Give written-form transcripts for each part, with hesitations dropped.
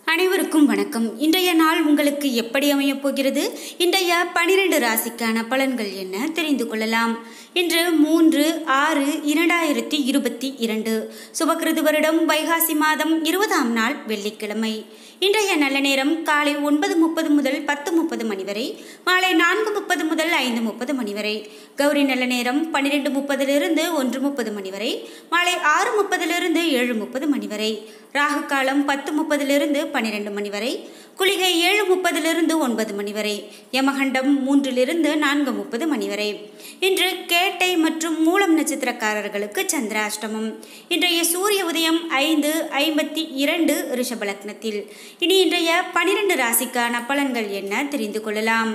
அனைவருக்கும் வணக்கம். இன்றைய நாள் உங்களுக்கு எப்படி அமையப் போகிறது? இன்றைய 12 ராசிக்கான பலன்கள் என்ன தெரிந்து கொள்ளலாம். இன்று 3/6/2022 சுபகிருது வருடம் வைகாசி மாதம் 20ஆம் நாள் வெள்ளிக்கிழமை. இன்றைய நல்ல நேரம் காலை 9:30 முதல் 10:30 மணி வரை, மாலை 4:30 முதல் 5:30 மணி வரை. கௌரி நல்ல நேரம் 12:30 1:30 மணி வரை, மாலை 6:30 7:30 மணி வரை. ராகு காலம் 10:30 12 மணி வரை, குளிகை 7:30 9 மணி வரை, யமகண்டம் 3 4:30 மணி வரை. இன்று கேட்டை மற்றும் மூலம் நட்சத்திரக்காரர்களுக்கு சந்திராஷ்டமம். இன்றைய சூரிய உதயம் 5:52 ரிஷப லக்னத்தில். இனி இன்றைய 12 ராசிக்கான பலன்கள் என்ன தெரிந்து கொள்ளலாம்.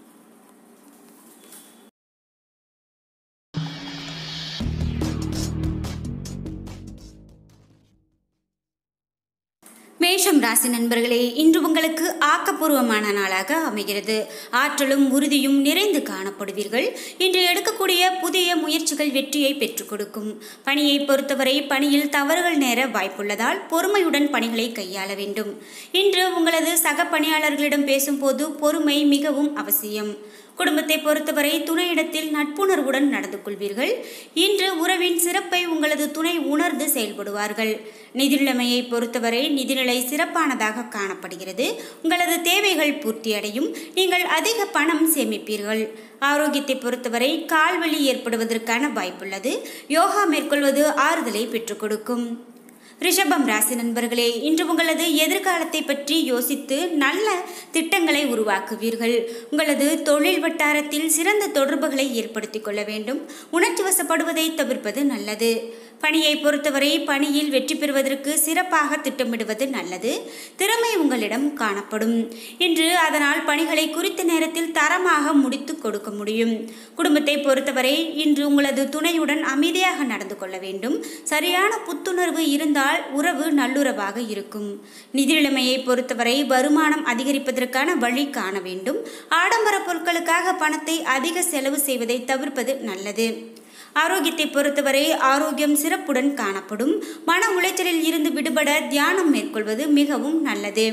மேஷம் ராசி நண்பர்களே, இன்று உங்களுக்கு ஆக்கப்பூர்வமான நாளாக அமைகிறது. ஆற்றலும் உறுதியும் நிறைந்து காணப்படுவீர்கள். இன்று எடுக்கக்கூடிய புதிய முயற்சிகள் வெற்றியை பெற்றுக் கொடுக்கும். பணியை பொறுத்தவரை பணியில் தவறுகள் நேர வாய்ப்புள்ளதால் பொறுமையுடன் பணிகளை கையாள வேண்டும். இன்று உங்களது சக பணியாளர்களிடம் பேசும்போது பொறுமை மிகவும் அவசியம். குடும்பத்தை பொறுத்தவரை துணையிடத்தில் நட்புணர்வுடன் நடந்து கொள்வீர்கள். இன்று உறவின் சிறப்பை உங்களது துணை உணர்ந்து செயல்படுவார்கள். நிதிநிலைமையை பொறுத்தவரை நிதிநிலை சிறப்பானதாக காணப்படுகிறது. உங்களது தேவைகள் பூர்த்தியடையும். நீங்கள் அதிக பணம் சேமிப்பீர்கள். ஆரோக்கியத்தை பொறுத்தவரை கால்வலி ஏற்படுவதற்கான வாய்ப்புள்ளது. யோகா மேற்கொள்வது ஆறுதலை பெற்றுக் கொடுக்கும். ரிஷபம் ராசி நண்பர்களே, இன்று உங்களது எதிர்காலத்தை பற்றி யோசித்து நல்ல திட்டங்களை உருவாக்குவீர்கள். உங்களது தொழில் வட்டாரத்தில் சிறந்த தொடர்புகளை ஏற்படுத்திக் கொள்ள வேண்டும். உணர்ச்சி வசப்படுவதை தவிர்ப்பது நல்லது. பணியை பொறுத்தவரை பணியில் வெற்றி பெறுவதற்கு சிறப்பாக திட்டமிடுவது நல்லது. திறமை உங்களிடம் காணப்படும். இன்று அதனால் பணிகளை குறித்த நேரத்தில் தரமாக முடித்து கொடுக்க முடியும். குடும்பத்தை பொறுத்தவரை இன்று உங்களது துணையுடன் அமைதியாக நடந்து கொள்ள வேண்டும். சரியான புத்துணர்வு இருந்தால் உறவு நல்லுறவாக இருக்கும். நிதி நிலைமையை பொறுத்தவரை வருமானம் அதிகரிப்பதற்கான வழி காண வேண்டும். ஆடம்பர பொருட்களுக்காக பணத்தை அதிக செலவு செய்வதை தவிர்ப்பது நல்லது. ஆரோக்கியத்தை பொறுத்தவரை ஆரோக்கியம் சிறப்புடன் காணப்படும். மன உளைச்சலில் இருந்து விடுபட தியானம் மேற்கொள்வது மிகவும் நல்லது.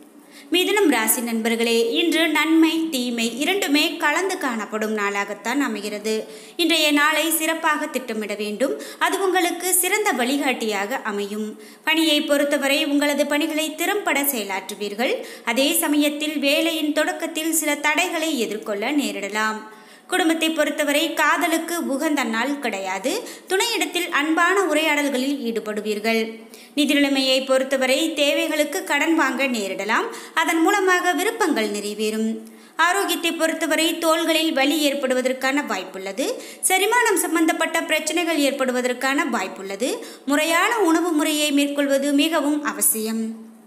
மிதுனம் ராசி நண்பர்களே, இன்று நன்மை தீமை இரண்டுமே கலந்து காணப்படும் நாளாகத்தான் அமைகிறது. இன்றைய நாளை சிறப்பாக திட்டமிட வேண்டும். அது உங்களுக்கு சிறந்த வழிகாட்டியாக அமையும். பணியை பொறுத்தவரை உங்களது பணிகளை திறம்பட செயலாற்றுவீர்கள். அதே சமயத்தில் வேலையின் தொடக்கத்தில் சில தடைகளை எதிர்கொள்ள நேரிடலாம். குடும்பத்தை பொறுத்தவரை காதலுக்கு உகந்த நாள் கிடையாது. துணையிடத்தில் அன்பான உரையாடல்களில் ஈடுபடுவீர்கள். நிதி நிலைமையை பொறுத்தவரை தேவைகளுக்கு கடன் வாங்க நேரிடலாம். அதன் மூலமாக விருப்பங்கள் நிறைவேறும். ஆரோக்கியத்தை பொறுத்தவரை தோள்களில் வலி ஏற்படுவதற்கான வாய்ப்புள்ளது. செரிமானம் சம்பந்தப்பட்ட பிரச்சனைகள் ஏற்படுவதற்கான வாய்ப்புள்ளது. முறையான உணவு முறையை மேற்கொள்வது மிகவும் அவசியம்.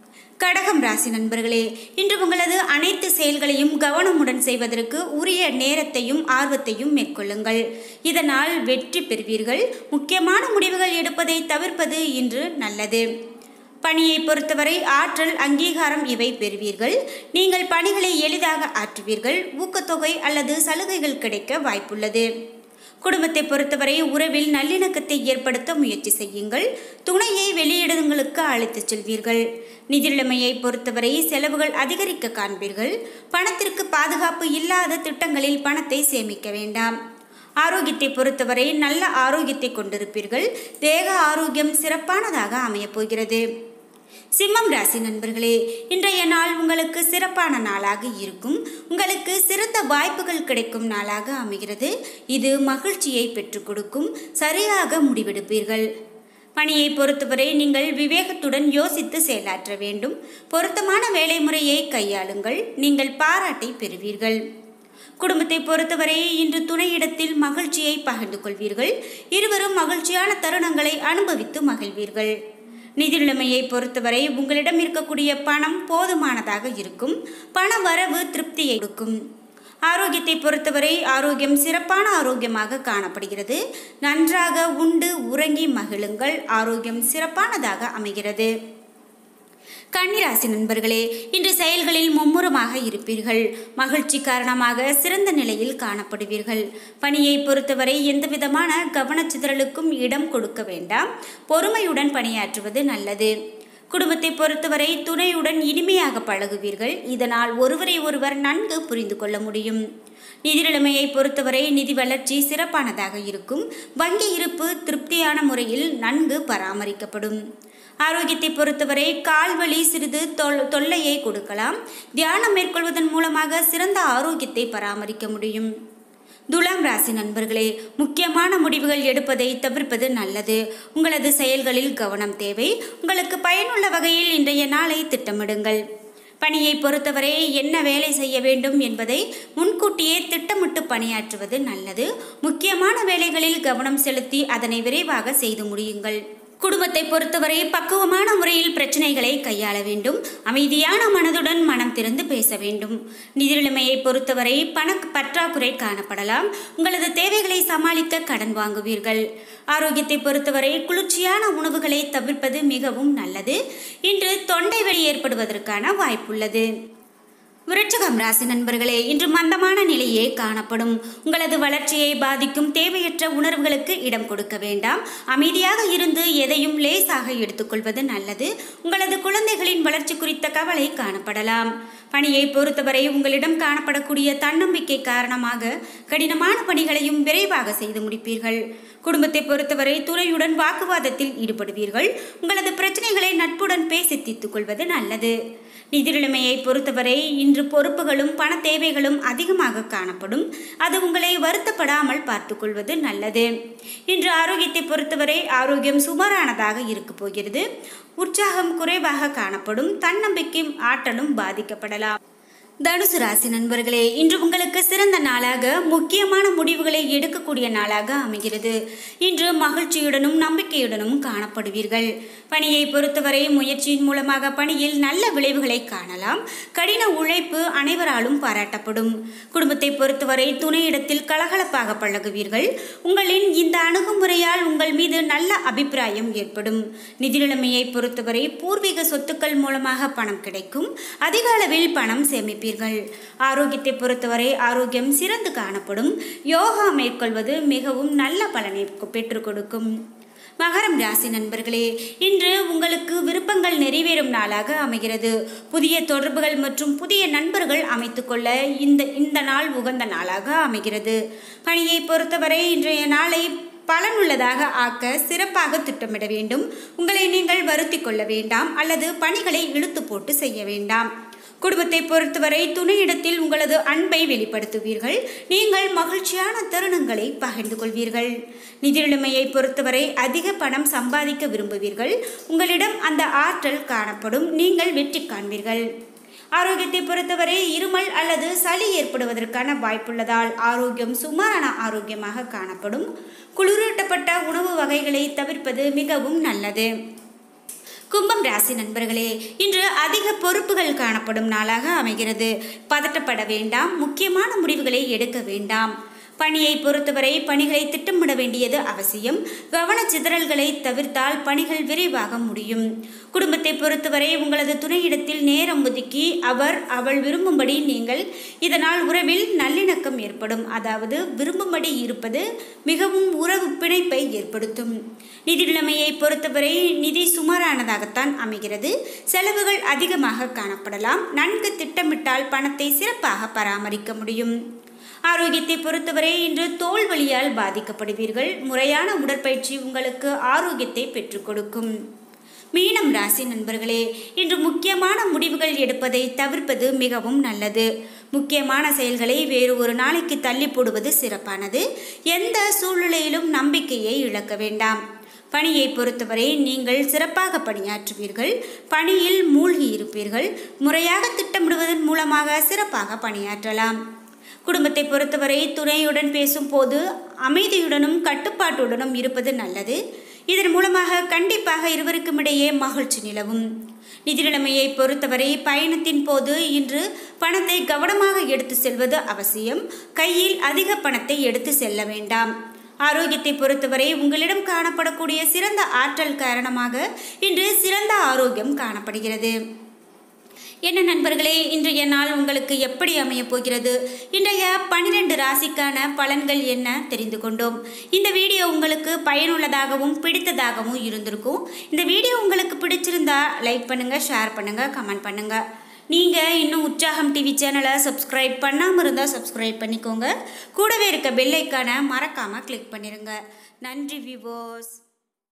கடகம் ராசி நண்பர்களே, இன்று உங்களது அனைத்து செயல்களையும் கவனமுடன் செய்வதற்கு உரிய நேரத்தையும் ஆர்வத்தையும் மேற்கொள்ளுங்கள். இதனால் வெற்றி பெறுவீர்கள். முக்கியமான முடிவுகள் எடுப்பதை தவிர்ப்பது இன்று நல்லது. பணியை பொறுத்தவரை ஆற்றல் அங்கீகாரம் இவை பெறுவீர்கள். நீங்கள் பணிகளை எளிதாக ஆற்றுவீர்கள். ஊக்கத்தொகை அல்லது சலுகைகள் கிடைக்க வாய்ப்புள்ளது. குடும்பத்தை பொறுத்தவரை உறவில் நல்லிணக்கத்தை ஏற்படுத்த முயற்சி செய்யுங்கள். துணையை வெளியிடங்களுக்கு அழைத்துச் செல்வீர்கள். நிதி நிலைமையை பொறுத்தவரை செலவுகள் அதிகரிக்க காண்பீர்கள். பணத்திற்கு பாதுகாப்பு இல்லாத திட்டங்களில் பணத்தை சேமிக்க வேண்டாம். ஆரோக்கியத்தை பொறுத்தவரை நல்ல ஆரோக்கியத்தை கொண்டிருப்பீர்கள். தேக ஆரோக்கியம் சிறப்பானதாக அமையப் போகிறது. சிம்மம் ராசி நண்பர்களே, இன்றைய நாள் உங்களுக்கு சிறப்பான நாளாக இருக்கும். உங்களுக்கு சிறந்த வாய்ப்புகள் கிடைக்கும் நாளாக அமைகிறது. இது மகிழ்ச்சியை பெற்றுக் கொடுக்கும். சரியாக முடிவெடுப்பீர்கள். பணியை பொறுத்தவரை நீங்கள் விவேகத்துடன் யோசித்து செயலாற்ற வேண்டும். பொருத்தமான வேலை முறையை கையாளுங்கள். நீங்கள் பாராட்டை பெறுவீர்கள். குடும்பத்தை பொறுத்தவரை இன்று துணையிடத்தில் மகிழ்ச்சியை பகிர்ந்து கொள்வீர்கள். இருவரும் மகிழ்ச்சியான தருணங்களை அனுபவித்து மகிழ்வீர்கள். நிதி நிலைமையை பொறுத்தவரை உங்களிடம் இருக்கக்கூடிய பணம் போதுமானதாக இருக்கும். பண வரவு திருப்தியை கொடுக்கும். ஆரோக்கியத்தை பொறுத்தவரை ஆரோக்கியம் சிறப்பான ஆரோக்கியமாக காணப்படுகிறது. நன்றாக உண்டு உறங்கி மகிழுங்கள். ஆரோக்கியம் சிறப்பானதாக அமைகிறது. கன்னிராசி நண்பர்களே, இன்று செயல்களில் மும்முரமாக இருப்பீர்கள். மகிழ்ச்சி காரணமாக சிறந்த நிலையில் காணப்படுவீர்கள். பணியை பொறுத்தவரை எந்தவிதமான கவனச்சிதறலுக்கும் இடம் கொடுக்க வேண்டாம். பொறுமையுடன் பணியாற்றுவது நல்லது. குடும்பத்தை பொறுத்தவரை துணையுடன் இனிமையாக பழகுவீர்கள். இதனால் ஒருவரை ஒருவர் நன்கு புரிந்து கொள்ள முடியும். நிதி நிலைமையை பொறுத்தவரை நிதி வளர்ச்சி சிறப்பானதாக இருக்கும். வங்கி இருப்பு திருப்தியான முறையில் நன்கு பராமரிக்கப்படும். ஆரோக்கியத்தை பொறுத்தவரை கால்வலி சிறிது தொல்லையை கொடுக்கலாம். தியானம் மேற்கொள்வதன் மூலமாக சிறந்த ஆரோக்கியத்தை பராமரிக்க முடியும். துலாம் ராசி நண்பர்களே, முக்கியமான முடிவுகள் எடுப்பதை தவிர்ப்பது நல்லது. உங்களது செயல்களில் கவனம் தேவை. உங்களுக்கு பயனுள்ள வகையில் இன்றைய நாளை திட்டமிடுங்கள். பணியை பொறுத்தவரை என்ன வேலை செய்ய வேண்டும் என்பதை முன்கூட்டியே திட்டமிட்டு பணியாற்றுவது நல்லது. முக்கியமான வேலைகளில் கவனம் செலுத்தி அதனை விரைவாக செய்து முடியுங்கள். குடும்பத்தை பொறுத்தவரை பக்குவமான முறையில் பிரச்சனைகளை கையாள வேண்டும். அமைதியான மனதுடன் மனம் திறந்து பேச வேண்டும். நிதி நிலைமையை பொறுத்தவரை பண பற்றாக்குறை காணப்படலாம். உங்களது தேவைகளை சமாளிக்க கடன் வாங்குவீர்கள். ஆரோக்கியத்தை பொறுத்தவரை குளிர்ச்சியான உணவுகளை தவிர்ப்பது மிகவும் நல்லது. இன்று தொண்டை வலி ஏற்படுவதற்கான வாய்ப்புள்ளது. விருச்சிகம் ராசி நண்பர்களே, இன்று மந்தமான நிலையே காணப்படும். உங்களது வளர்ச்சியை பாதிக்கும் தேவையற்ற உணர்வுகளுக்கு இடம் கொடுக்க வேண்டாம். அமைதியாக இருந்து எதையும் லேசாக எடுத்துக்கொள்வது நல்லது. உங்களது குழந்தைகளின் வளர்ச்சி குறித்த கவலை காணப்படலாம். பணியை பொறுத்தவரை உங்களிடம் காணப்படக்கூடிய தன்னம்பிக்கை காரணமாக கடினமான பணிகளையும் விரைவாக செய்து முடிப்பீர்கள். குடும்பத்தை பொறுத்தவரை துணையுடன் வாக்குவாதத்தில் ஈடுபடுவீர்கள். உங்களது பிரச்சனைகளை நட்புடன் பேசி தீர்த்துக் கொள்வது நல்லது. நிதி நிலைமையை பொறுத்தவரை இன்று பொறுப்புகளும் பண தேவைகளும் அதிகமாக காணப்படும். அது உங்களை வருத்தப்படாமல் பார்த்து கொள்வது நல்லது. இன்று ஆரோக்கியத்தை பொறுத்தவரை ஆரோக்கியம் சுமாரானதாக இருக்க போகிறது. உற்சாகம் குறைவாக காணப்படும். தன்னம்பிக்கையும் ஆற்றலும் பாதிக்கப்படலாம். தனுசு ராசி நண்பர்களே, இன்று உங்களுக்கு சிறந்த நாளாக முக்கியமான முடிவுகளை எடுக்கக்கூடிய நாளாக அமைகிறது. இன்று மகிழ்ச்சியுடனும் நம்பிக்கையுடனும் காணப்படுவீர்கள். பணியை பொறுத்தவரை முயற்சியின் மூலமாக பணியில் நல்ல விளைவுகளை காணலாம். கடின உழைப்பு அனைவராலும் பாராட்டப்படும். குடும்பத்தை பொறுத்தவரை துணையிடத்தில் கலகலப்பாக பழகுவீர்கள். உங்களின் இந்த அணுகுமுறையால் உங்கள் மீது நல்ல அபிப்பிராயம் ஏற்படும். நிதி நிலைமையை பொறுத்தவரை பூர்வீக சொத்துக்கள் மூலமாக பணம் கிடைக்கும். அதிக அளவில் பணம் சேமிப்பீர்கள். ஆரோக்கியத்தை பொறுத்தவரை ஆரோக்கியம் சிறந்து காணப்படும். யோகா மேற்கொள்வது மிகவும் நல்ல பலனை பெற்றுக் கொடுக்கும். மகரம் ராசி நண்பர்களே, இன்று உங்களுக்கு விருப்பங்கள் நிறைவேறும் நாளாக அமைகிறது. புதிய தொடர்புகள் மற்றும் புதிய நண்பர்கள் அமைத்துக்கொள்ள இந்த நாள் உகந்த நாளாக அமைகிறது. பணியை பொறுத்தவரை இன்றைய நாளை பலனுள்ளதாக ஆக்க சிறப்பாக திட்டமிட வேண்டும். உங்களை நீங்கள் வருத்தி கொள்ள வேண்டாம் அல்லது பணிகளை இழுத்து போட்டு செய்ய வேண்டாம். குடும்பத்தை பொறுத்தவரை துணையிடத்தில் உங்களது அன்பை வெளிப்படுத்துவீர்கள். நீங்கள் மகிழ்ச்சியான தருணங்களை பகிர்ந்து கொள்வீர்கள். நிதி நிலைமையை பொறுத்தவரை அதிக பணம் சம்பாதிக்க விரும்புவீர்கள். உங்களிடம் அந்த ஆற்றல் காணப்படும். நீங்கள் வெற்றி காண்பீர்கள். ஆரோக்கியத்தை பொறுத்தவரை இருமல் அல்லது சளி ஏற்படுவதற்கான வாய்ப்புள்ளதால் ஆரோக்கியம் சுமாரான ஆரோக்கியமாக காணப்படும். குளிரூட்டப்பட்ட உணவு வகைகளை தவிர்ப்பது மிகவும் நல்லது. கும்பம் ராசி நண்பர்களே, இன்று அதிக பொறுப்புகள் காணப்படும் நாளாக அமைகிறது. பதட்டப்பட வேண்டாம். முக்கியமான முடிவுகளை எடுக்க வேண்டாம். பணியை பொறுத்தவரை பணிகளை திட்டமிட வேண்டியது அவசியம். கவனச்சிதறல்களை தவிர்த்தால் பணிகள் விரைவாக முடியும். குடும்பத்தை பொறுத்தவரை உங்களது துணையிடத்தில் நேரம் ஒதுக்கி அவள் விரும்பும்படி நீங்கள் இதனால் உறவில் நல்லிணக்கம் ஏற்படும். அதாவது விரும்பும்படி இருப்பது மிகவும் உறவு பிணைப்பை ஏற்படுத்தும். நிதி நிலைமையை பொறுத்தவரை நிதி சுமாரானதாகத்தான் அமைகிறது. செலவுகள் அதிகமாக காணப்படலாம். நன்கு திட்டமிட்டால் பணத்தை சிறப்பாக பராமரிக்க முடியும். ஆரோக்கியத்தை பொறுத்தவரை இன்று தோல் வலியால் பாதிக்கப்படுவீர்கள். முறையான உடற்பயிற்சி உங்களுக்கு ஆரோக்கியத்தை பெற்றுக் கொடுக்கும். மீனம் ராசி நண்பர்களே, இன்று முக்கியமான முடிவுகள் எடுப்பதை தவிர்ப்பது மிகவும் நல்லது. முக்கியமான செயல்களை வேறு ஒரு நாளைக்கு தள்ளி போடுவது சிறப்பானது. எந்த சூழ்நிலையிலும் நம்பிக்கையை இழக்க வேண்டாம். பணியை பொறுத்தவரை நீங்கள் சிறப்பாக பணியாற்றுவீர்கள். பணியில் மூழ்கி இருப்பீர்கள். முறையாக திட்டமிடுவதன் மூலமாக சிறப்பாக பணியாற்றலாம். குடும்பத்தை பொறுத்தவரை துணையுடன் பேசும்போது அமைதியுடனும் கட்டுப்பாட்டுடனும் இருப்பது நல்லது. இதன் மூலமாக கண்டிப்பாக இருவருக்கும் இடையே மகிழ்ச்சி நிலவும். நிதி நிலைமையை பொறுத்தவரை பயணத்தின் போது இன்று பணத்தை கவனமாக எடுத்து செல்வது அவசியம். கையில் அதிக பணத்தை எடுத்து செல்ல வேண்டாம். ஆரோக்கியத்தை பொறுத்தவரை உங்களிடம் காணப்படக்கூடிய சிறந்த ஆற்றல் காரணமாக இன்று சிறந்த ஆரோக்கியம் காணப்படுகிறது. என்ன நண்பர்களே, இன்றைய நாள் உங்களுக்கு எப்படி அமைய போகிறது? இன்றைய 12 ராசிக்கான பலன்கள் என்ன தெரிந்து கொண்டோம். இந்த வீடியோ உங்களுக்கு பயனுள்ளதாகவும் பிடித்ததாகவும் இருந்திருக்கும். இந்த வீடியோ உங்களுக்கு பிடிச்சிருந்தா லைக் பண்ணுங்க, ஷேர் பண்ணுங்க, கமெண்ட் பண்ணுங்க. நீங்கள் இன்னும் உற்சாகம் டிவி சேனலை சப்ஸ்கிரைப் பண்ணாமல் இருந்தால் சப்ஸ்கிரைப் பண்ணிக்கோங்க. கூடவே இருக்க பெல் ஐக்கானை மறக்காமல் கிளிக் பண்ணிடுங்க. நன்றி வியூவர்ஸ்.